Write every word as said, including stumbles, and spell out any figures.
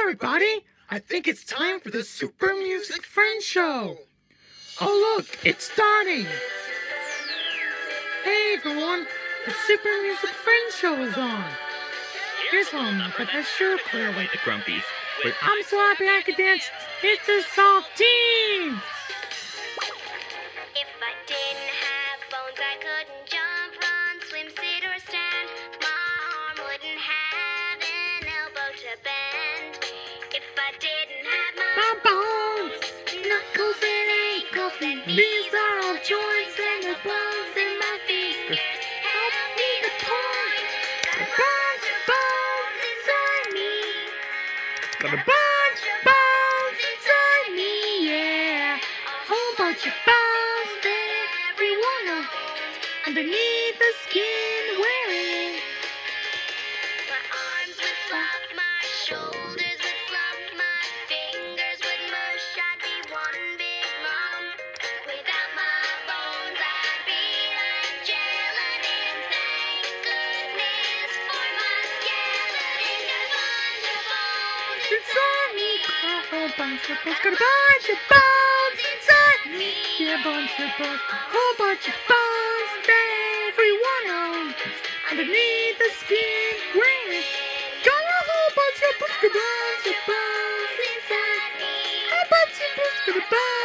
everybody! I think it's time for the Super Music Friend Show! Oh look, it's starting! Hey everyone, the Super Music Friend Show is on! Here's home, but I sure clear away the grumpies. But I'm so happy I could dance, it's a salt team! If I didn't have bones, I couldn't jump, run, swim, sit, or stand. My arm wouldn't have an elbow to bend. If I didn't have my, My bones, knuckles and ankles, and these are all joints, and the bones in my fingers help me to point. Got a bunch of bones inside me. Got a bunch of bones inside me, yeah. A whole bunch of bones that everyone knows underneath the skin wearing. my arms would flop, my shoulders would flop, my fingers would mush. I'd be one big lump. Without my bones, I'd be like gelatin. Thank goodness for my skeleton. Got a bunch of bones Inside me, a whole bunch of bones. Got a bunch of bones inside me. Yeah, bunch of bones, a whole bunch of bones that everyone owns underneath the skin wearing. Got a whole bunch of bones, got a bunch of bones inside me. A bunch of bones, got a bunch.